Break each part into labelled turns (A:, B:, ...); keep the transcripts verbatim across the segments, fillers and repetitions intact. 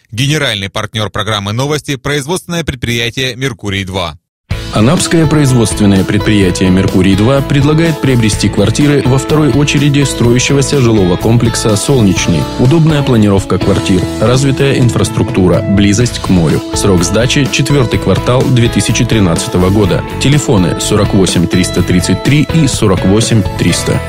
A: Генеральный партнер программы «Новости» – производственное предприятие «Меркурий-два».
B: Анапское производственное предприятие «Меркурий-два» предлагает приобрести квартиры во второй очереди строящегося жилого комплекса «Солнечный». Удобная планировка квартир, развитая инфраструктура, близость к морю. Срок сдачи – четвертый квартал две тысячи тринадцатого года. Телефоны сорок восемь триста тридцать три и сорок восемь триста.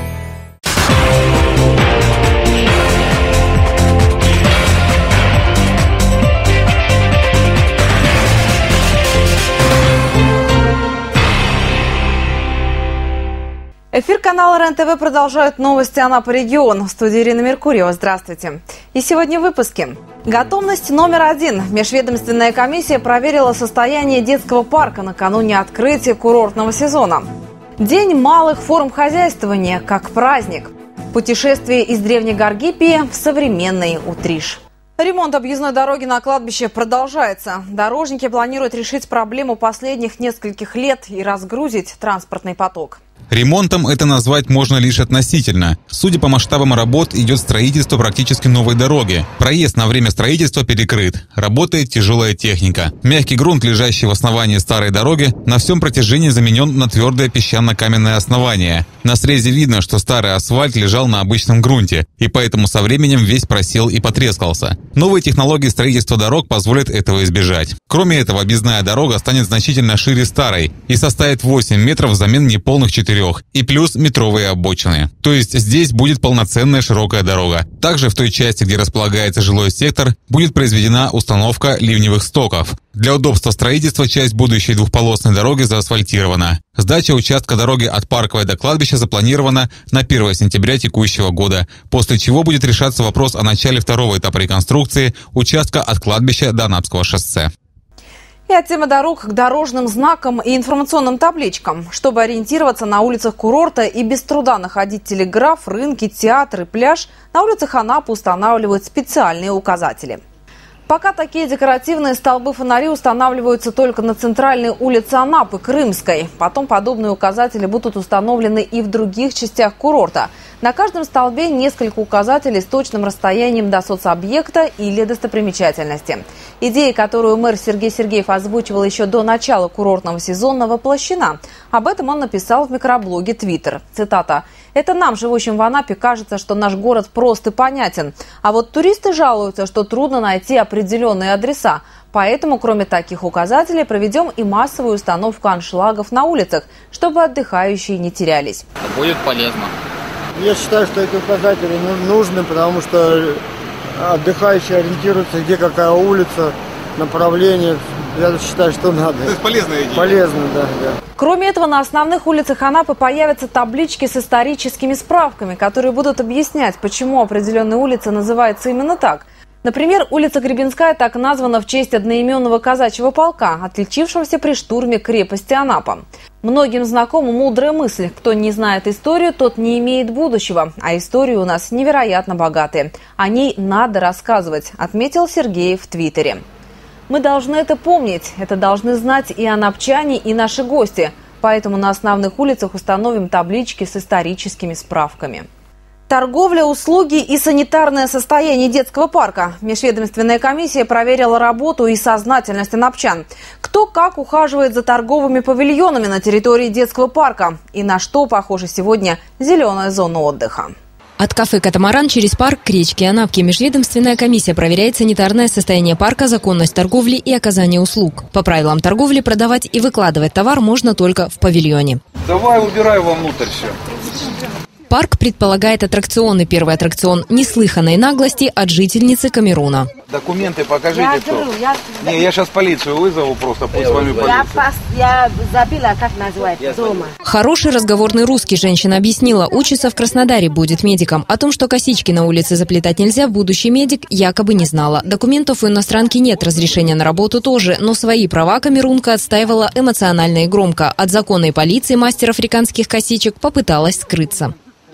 C: Эфир канала РЕН-ТВ продолжают новости Анапа регион. В студии Ирина Меркурьева. Здравствуйте. И сегодня в выпуске. Готовность номер один. Межведомственная комиссия проверила состояние детского парка накануне открытия курортного сезона. День малых форм хозяйствования как праздник. Путешествие из Древней Гаргипии в современный Утриш. Ремонт объездной дороги на кладбище продолжается. Дорожники планируют решить проблему последних нескольких лет и разгрузить транспортный поток.
A: Ремонтом это назвать можно лишь относительно. Судя по масштабам работ, идет строительство практически новой дороги. Проезд на время строительства перекрыт. Работает тяжелая техника. Мягкий грунт, лежащий в основании старой дороги, на всем протяжении заменен на твердое песчано-каменное основание. На срезе видно, что старый асфальт лежал на обычном грунте, и поэтому со временем весь просел и потрескался. Новые технологии строительства дорог позволят этого избежать. Кроме этого, объездная дорога станет значительно шире старой и составит восемь метров взамен неполных четырех. И плюс метровые обочины. То есть здесь будет полноценная широкая дорога. Также в той части, где располагается жилой сектор, будет произведена установка ливневых стоков. Для удобства строительства часть будущей двухполосной дороги заасфальтирована. Сдача участка дороги от Парковой до кладбища запланирована на первое сентября текущего года, после чего будет решаться вопрос о начале второго этапа реконструкции участка от кладбища до Анапского шоссе.
C: И от темы дорог к дорожным знакам и информационным табличкам. Чтобы ориентироваться на улицах курорта и без труда находить телеграф, рынки, театры, пляж, на улицах Анапы устанавливают специальные указатели. Пока такие декоративные столбы-фонари устанавливаются только на центральной улице Анапы, Крымской. Потом подобные указатели будут установлены и в других частях курорта. На каждом столбе несколько указателей с точным расстоянием до соцобъекта или достопримечательности. Идея, которую мэр Сергей Сергеев озвучивал еще до начала курортного сезона, воплощена. Об этом он написал в микроблоге Twitter. Цитата. «Это нам, живущим в Анапе, кажется, что наш город прост и понятен. А вот туристы жалуются, что трудно найти определенные адреса. Поэтому, кроме таких указателей, проведем и массовую установку аншлагов на улицах, чтобы отдыхающие не терялись».
D: Будет полезно.
E: Я считаю, что эти указатели нужны, потому что отдыхающие ориентируются, где какая улица, направление. Я считаю, что надо.
F: То есть полезная идея?
E: Полезно, да, да.
C: Кроме этого, на основных улицах Анапы появятся таблички с историческими справками, которые будут объяснять, почему определенная улица называется именно так. Например, улица Гребенская так названа в честь одноименного казачьего полка, отличившегося при штурме крепости Анапа. Многим знакома мудрая мысль: кто не знает историю, тот не имеет будущего. А истории у нас невероятно богатые. О ней надо рассказывать, отметил Сергей в Твиттере. Мы должны это помнить, это должны знать и анапчане, и наши гости. Поэтому на основных улицах установим таблички с историческими справками. Торговля, услуги и санитарное состояние детского парка. Межведомственная комиссия проверила работу и сознательность анапчан. Кто как ухаживает за торговыми павильонами на территории детского парка и на что похожа сегодня зеленая зона отдыха.
G: От кафе «Катамаран» через парк к речке Анапки межведомственная комиссия проверяет санитарное состояние парка, законность торговли и оказание услуг. По правилам торговли продавать и выкладывать товар можно только в павильоне.
F: Давай убирай вовнутрь все.
G: Парк предполагает аттракционы. Первый аттракцион неслыханной наглости от жительницы Камеруна.
F: Документы покажите,
H: я
F: кто.
H: говорю, я...
F: Не, я сейчас полицию вызову просто, пусть с вами полиция.
H: Я, я забыла, как называется, дома.
G: Хороший разговорный русский, женщина объяснила, учится в Краснодаре, будет медиком. О том, что косички на улице заплетать нельзя, будущий медик якобы не знала. Документов у иностранки нет, разрешения на работу тоже, но свои права камерунка отстаивала эмоционально и громко. От законной полиции мастер африканских косичек попыталась скрыться.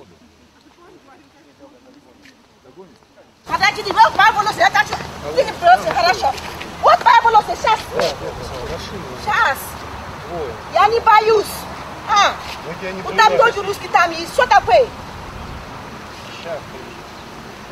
H: Подожди, вот мои волосы, это ты не просто, хорошо. Вот мои волосы, сейчас. Сейчас. Я не боюсь. А, вот там тоже русский, там есть, что такое?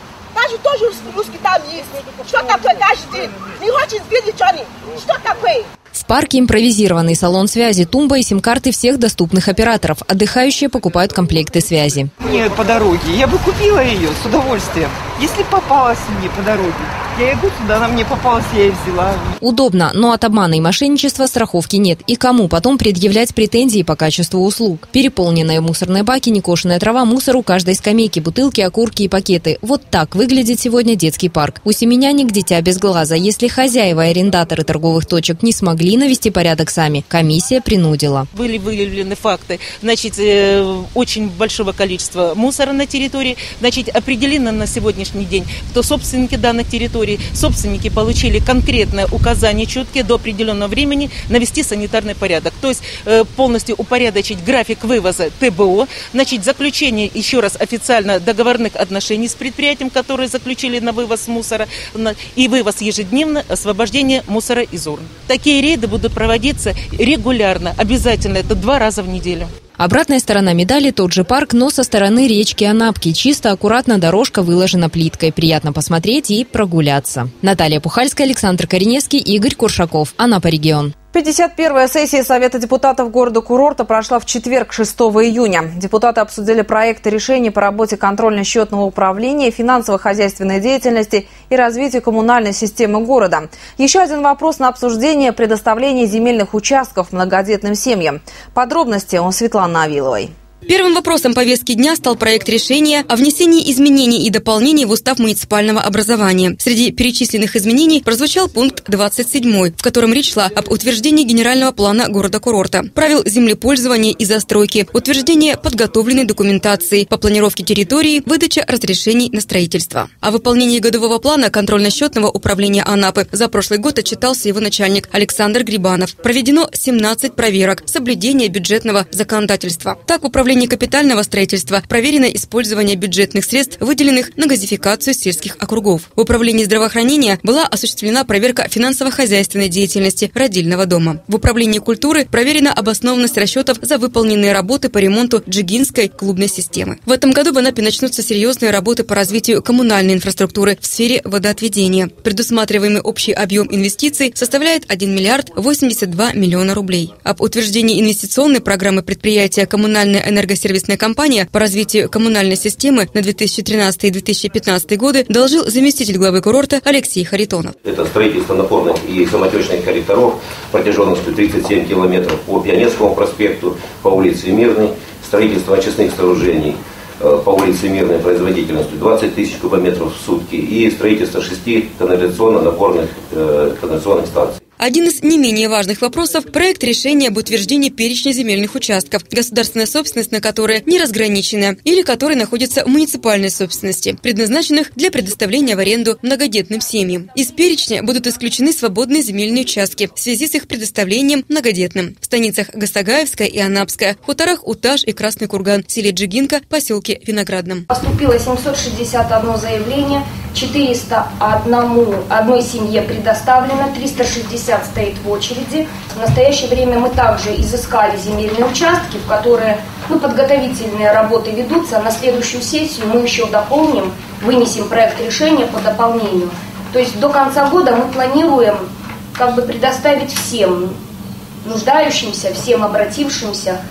H: даже тоже русский там есть. Что такое каждый день? Не хочешь видеть, Джонни? Что такое?
G: В парке импровизированный салон связи, тумба и сим-карты всех доступных операторов. Отдыхающие покупают комплекты связи.
D: Мне по дороге. Я бы купила ее с удовольствием, если попалась мне по дороге. Я иду туда, она мне попалась, я и взяла.
G: Удобно, но от обмана и мошенничества страховки нет. И кому потом предъявлять претензии по качеству услуг? Переполненные мусорные баки, некошенная трава, мусор у каждой скамейки, бутылки, окурки и пакеты. Вот так выглядит сегодня детский парк. У семеняник дитя без глаза. Если хозяева и арендаторы торговых точек не смогли навести порядок сами, комиссия принудила.
I: Были выявлены факты, значит, э, очень большого количества мусора на территории. Значит, определено на сегодняшний день, кто собственники данных территорий. Собственники получили конкретное указание четкие до определенного времени навести санитарный порядок. То есть э, полностью упорядочить график вывоза ТБО, значит, заключение еще раз официально договорных отношений с предприятием, которые заключили на вывоз мусора, на, и вывоз ежедневно, освобождение мусора из урн. Такие рейды будут проводиться регулярно, обязательно, это два раза в неделю.
G: Обратная сторона медали – тот же парк, но со стороны речки Анапки. Чисто, аккуратно, дорожка выложена плиткой. Приятно посмотреть и прогуляться. Наталья Пухальская, Александр Кореневский, Игорь Куршаков. Анапа, регион.
C: пятьдесят первая сессия Совета депутатов города-курорта прошла в четверг, шестого июня. Депутаты обсудили проекты решений по работе контрольно-счетного управления, финансово-хозяйственной деятельности и развитию коммунальной системы города. Еще один вопрос на обсуждение – предоставление земельных участков многодетным семьям. Подробности у Светланы Авиловой.
J: Первым вопросом повестки дня стал проект решения о внесении изменений и дополнений в устав муниципального образования. Среди перечисленных изменений прозвучал пункт двадцать седьмой, в котором речь шла об утверждении генерального плана города-курорта, правил землепользования и застройки, утверждение подготовленной документации по планировке территории, выдача разрешений на строительство. О выполнении годового плана контрольно-счетного управления Анапы за прошлый год отчитался его начальник Александр Грибанов. Проведено семнадцать проверок соблюдения бюджетного законодательства. Так, управление капитального строительства проверено использование бюджетных средств, выделенных на газификацию сельских округов. В управлении здравоохранения была осуществлена проверка финансово-хозяйственной деятельности родильного дома. В управлении культуры проверена обоснованность расчетов за выполненные работы по ремонту Джигинской клубной системы. В этом году в Анапе начнутся серьезные работы по развитию коммунальной инфраструктуры в сфере водоотведения. Предусматриваемый общий объем инвестиций составляет один миллиард восемьдесят два миллиона рублей. Об утверждении инвестиционной программы предприятия коммунальной энергетики Энергосервисная компания по развитию коммунальной системы на две тысячи тринадцатый — две тысячи пятнадцатый годы доложил заместитель главы курорта Алексей Харитонов.
K: Это строительство напорных и самотечных коллекторов протяженностью тридцать семь километров по Пионерскому проспекту, по улице Мирной, строительство очистных сооружений по улице Мирной производительностью двадцать тысяч кубометров в сутки и строительство шести канализационно-напорных э, канализационных станций.
J: Один из не менее важных вопросов – проект решения об утверждении перечня земельных участков, государственная собственность на которые не разграничена или которые находятся в муниципальной собственности, предназначенных для предоставления в аренду многодетным семьям. Из перечня будут исключены свободные земельные участки в связи с их предоставлением многодетным в станицах Гастагаевская и Анапская, в хуторах Утаж и Красный Курган, в селе Джигинка, поселке Виноградном.
L: Поступило семьсот шестьдесят одно заявление, четыреста одной одной семье предоставлено, триста шестьдесят стоит в очереди. В настоящее время мы также изыскали земельные участки, в которые ну, подготовительные работы ведутся. На следующую сессию мы еще дополним, вынесем проект решения по дополнению. То есть до конца года мы планируем как бы предоставить всем нуждающимся, всем обратившимся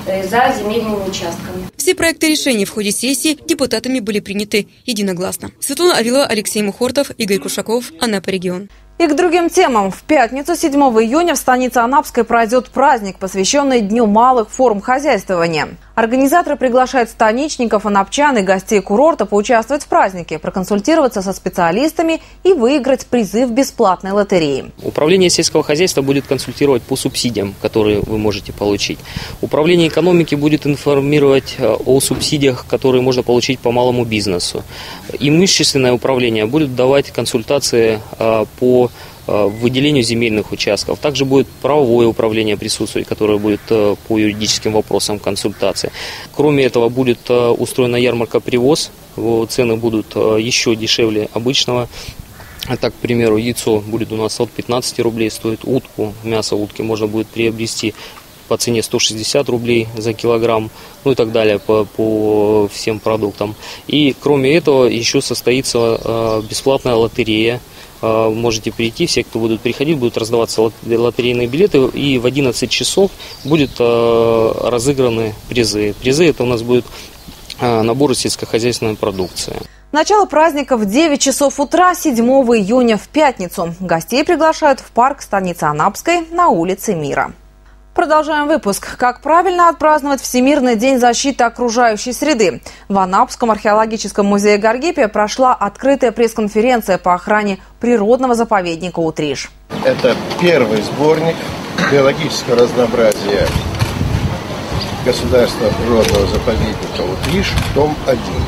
L: за земельными участками.
J: Все проекты решений в ходе сессии депутатами были приняты единогласно. Светлана Авилова, Алексей Мухортов, Игорь Кушаков, Анапа, регион.
C: И к другим темам. В пятницу, седьмого июня, в станице Анапской пройдет праздник, посвященный Дню малых форм хозяйствования. Организаторы приглашают станичников, анапчан и гостей курорта поучаствовать в празднике, проконсультироваться со специалистами и выиграть призы в бесплатной лотерее.
M: Управление сельского хозяйства будет консультировать по субсидиям, которые вы можете получить. Управление экономики будет информировать о субсидиях, которые можно получить по малому бизнесу. Имущественное управление будет давать консультации по выделению земельных участков. Также будет правовое управление присутствовать, которое будет по юридическим вопросам консультации. Кроме этого будет устроена ярмарка-привоз. Цены будут еще дешевле обычного. Так, к примеру, яйцо будет у нас от пятнадцати рублей стоить, утку, мясо утки можно будет приобрести по цене сто шестьдесят рублей за килограмм, ну и так далее по, по всем продуктам. И кроме этого еще состоится бесплатная лотерея. Можете прийти, все, кто будут приходить, будут раздаваться лотерейные билеты, и в одиннадцать часов будут разыграны призы. Призы это у нас будет набор сельскохозяйственной продукции.
C: Начало праздника в девять часов утра седьмого июня в пятницу. Гостей приглашают в парк станицы Анапской на улице Мира. Продолжаем выпуск. Как правильно отпраздновать Всемирный день защиты окружающей среды? В Анапском археологическом музее Гаргипия прошла открытая пресс-конференция по охране природного заповедника Утриш.
N: Это первый сборник биологического разнообразия государственного природного заповедника Утриш, том один.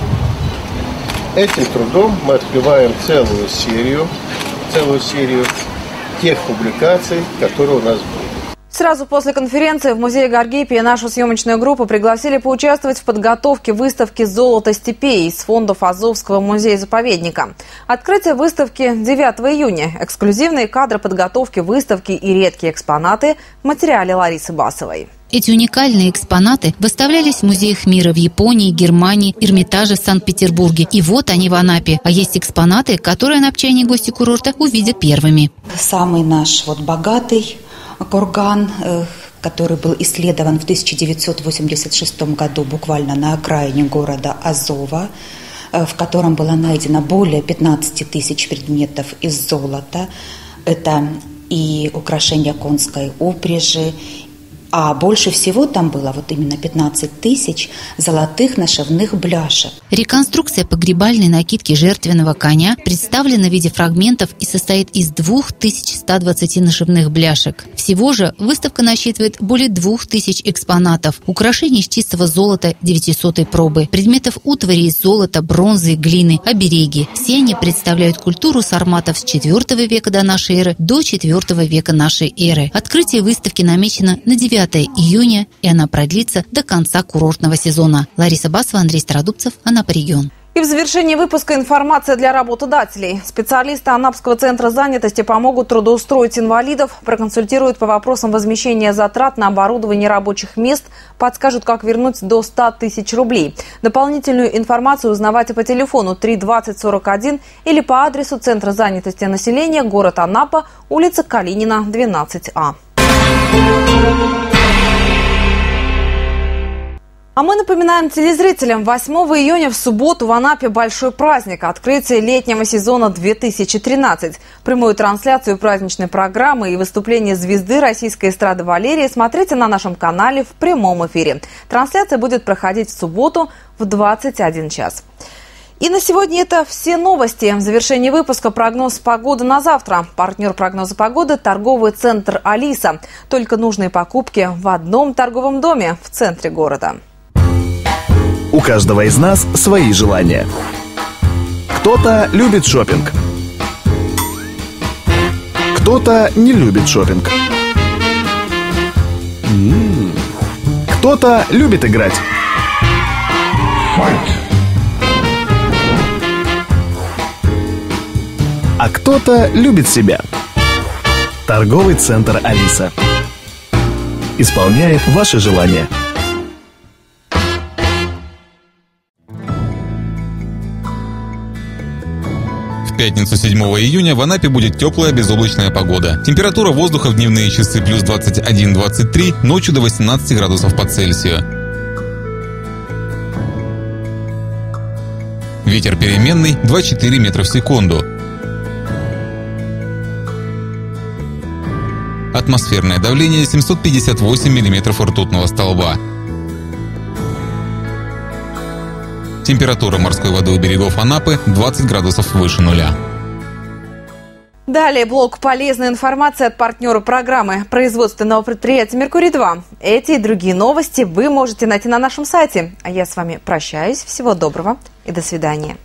N: Этим трудом мы открываем целую серию, целую серию тех публикаций, которые у нас были.
C: Сразу после конференции в музее Гаргипия нашу съемочную группу пригласили поучаствовать в подготовке выставки «Золото степей» из фондов Азовского музея-заповедника. Открытие выставки девятого июня. Эксклюзивные кадры подготовки выставки и редкие экспонаты в материале Ларисы Басовой.
O: Эти уникальные экспонаты выставлялись в музеях мира в Японии, Германии, Эрмитаже в Санкт-Петербурге. И вот они в Анапе. А есть экспонаты, которые анапчане и гости курорта увидят первыми.
P: Самый наш вот богатый курган, который был исследован в тысяча девятьсот восемьдесят шестом году буквально на окраине города Азова, в котором было найдено более пятнадцати тысяч предметов из золота. Это и украшения конской упряжи, а больше всего там было вот именно пятнадцать тысяч золотых нашивных бляшек.
O: Реконструкция погребальной накидки жертвенного коня представлена в виде фрагментов и состоит из двух тысяч ста двадцати нашивных бляшек. Всего же выставка насчитывает более двух тысяч экспонатов, украшений из чистого золота девятисотой пробы, предметов утвари из золота, бронзы и глины, обереги. Все они представляют культуру сарматов с четвёртого века до нашей эры до четвёртого века нашей эры. Открытие выставки намечено на девятое июня, и она продлится до конца курортного сезона. Лариса Басова, Андрей Стародубцев, Анапа регион.
C: И в завершении выпуска информация для работодателей. Специалисты Анапского центра занятости помогут трудоустроить инвалидов, проконсультируют по вопросам возмещения затрат на оборудование рабочих мест, подскажут, как вернуть до ста тысяч рублей. Дополнительную информацию узнавайте по телефону три двадцать сорок один или по адресу Центра занятости населения, город Анапа, улица Калинина, двенадцать А. А мы напоминаем телезрителям, восьмого июня в субботу в Анапе большой праздник – открытие летнего сезона две тысячи тринадцать. Прямую трансляцию праздничной программы и выступление звезды российской эстрады Валерии смотрите на нашем канале в прямом эфире. Трансляция будет проходить в субботу в двадцать один час. И на сегодня это все новости. В завершении выпуска прогноз погоды на завтра. Партнер прогноза погоды – торговый центр «Алиса». Только нужные покупки в одном торговом доме в центре города.
Q: У каждого из нас свои желания. Кто-то любит шопинг, кто-то не любит шопинг, м-м-м. Кто-то любит играть, а кто-то любит себя. Торговый центр «Алиса» исполняет ваши желания.
A: В пятницу седьмого июня в Анапе будет теплая безоблачная погода. Температура воздуха в дневные часы плюс двадцать один — двадцать три, ночью до восемнадцати градусов по Цельсию. Ветер переменный два — четыре метра в секунду. Атмосферное давление семьсот пятьдесят восемь миллиметров ртутного столба. Температура морской воды у берегов Анапы двадцать градусов выше нуля.
C: Далее блок полезной информации от партнера программы производственного предприятия «Меркурий-два». Эти и другие новости вы можете найти на нашем сайте. А я с вами прощаюсь. Всего доброго и до свидания.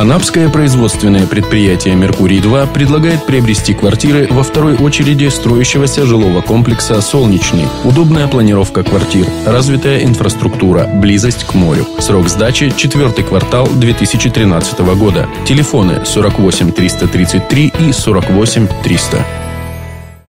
B: Анапское производственное предприятие «Меркурий-два» предлагает приобрести квартиры во второй очереди строящегося жилого комплекса «Солнечный». Удобная планировка квартир, развитая инфраструктура, близость к морю. Срок сдачи – четвертый квартал две тысячи тринадцатого года. Телефоны сорок восемь триста тридцать три и сорок восемь триста.